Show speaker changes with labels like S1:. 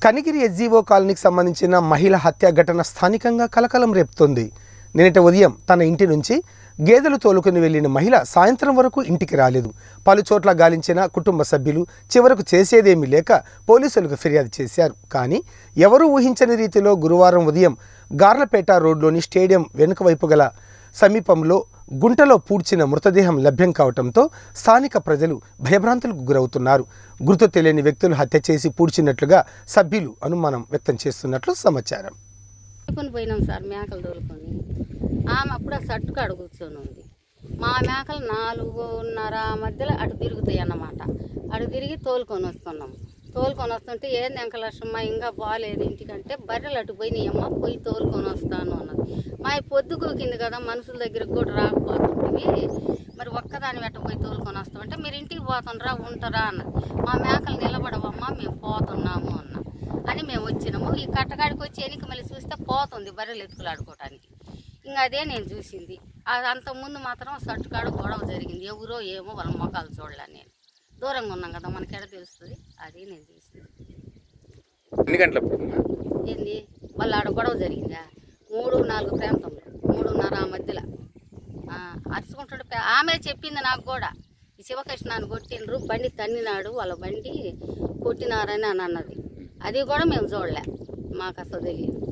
S1: కనిగిరి ఎస్జీఓ కాలనీకి సంబంధించిన మహిళ హత్య ఘటన స్థానికంగా కలకలం రేపుతోంది. నిన్నటి ఉదయం తన ఇంటి నుంచి గేదెలు తోలుకుని వెళ్లిన మహిళ సాయంత్రం వరకు ఇంటికి రాలేదు. పలుచోట్ల గాలించిన కుటుంబ సభ్యులు చివరకు చేసేదేమీ లేక పోలీసులకు ఫిర్యాదు చేశారు. కానీ ఎవరూ ఊహించని రీతిలో గురువారం ఉదయం గార్లపేట రోడ్లోని స్టేడియం వెనుక వైపు గల సమీపంలో గుంటలో పూడ్చిన మృతదేహం లభ్యం కావడంతో స్థానిక ప్రజలు భయభ్రాంతులకు గురవుతున్నారు. గుర్తు తెలియని వ్యక్తులు హత్య చేసి పూడ్చినట్లుగా సభ్యులు అనుమానం వ్యక్తం చేస్తున్నట్లు సమాచారం.
S2: పోయినాం సార్ మేకలు తోలుకొని. ఆమె అప్పుడు ఆ సట్టుకాడ కూర్చొని ఉంది. మా మేకలు 4:30 మధ్యలో అటు తిరుగుతాయి అన్నమాట. అటు తిరిగి తోలుకొని వస్తుంటే ఏంది వెంకలక్ష్మ ఇంకా బాగాలేదు ఇంటికంటే బర్రెలు అటు పోయినాయమ్మ పోయి తోలుకొని వస్తాను అన్నది. మా పొద్దు కూకింది కదా మనుషుల దగ్గరకు కూడా రాకపోతుంది, మరి ఒక్కదాని వెంట పోయి తోలుకొని వస్తామంటే మీరు ఇంటికి పోతుండ్రా ఉంటారా అన్నది. మా మేకలు నిలబడవమ్మా మేము పోతున్నాము అన్న అని మేము వచ్చినాము. ఈ కట్టగాడికి వచ్చి వెనక్కి మళ్ళీ చూస్తే పోతుంది బర్రెలు ఎత్తుకులాడుకోవటానికి. ఇంకా అదే నేను చూసింది. అంతకుముందు మాత్రం సట్టుకాడ గొడవ జరిగింది. ఎవరో ఏమో వాళ్ళ మొఖాలు చూడలే. నేను దూరంగా ఉన్నాం కదా మనకి ఎడ తెలుస్తుంది. అది నేను చూసింది. ఏంది వాళ్ళ ఆడ గొడవ జరిగిందా 3-4 ప్రాంతంలో 3:30 మధ్యలో అరుచుకుంటుంటే ఆమె చెప్పింది నాకు కూడా. ఈ శివకృష్ణాన్ని కొట్టిండ్రు, బండి తన్నినాడు, వాళ్ళ బండి కొట్టినారని అని అన్నది. అది కూడా మేము చూడలే, మాకు అసలు తెలియదు.